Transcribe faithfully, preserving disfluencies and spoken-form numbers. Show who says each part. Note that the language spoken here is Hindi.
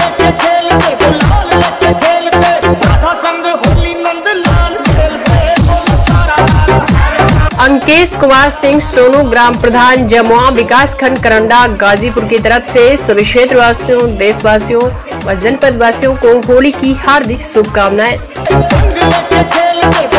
Speaker 1: अंकेश कुमार सिंह सोनू, ग्राम प्रधान जमुआ, विकास खंड करंडा, गाजीपुर की तरफ से सभी क्षेत्र वासियों, देशवासियों व जनपद वासियों को होली की हार्दिक शुभकामनाएं।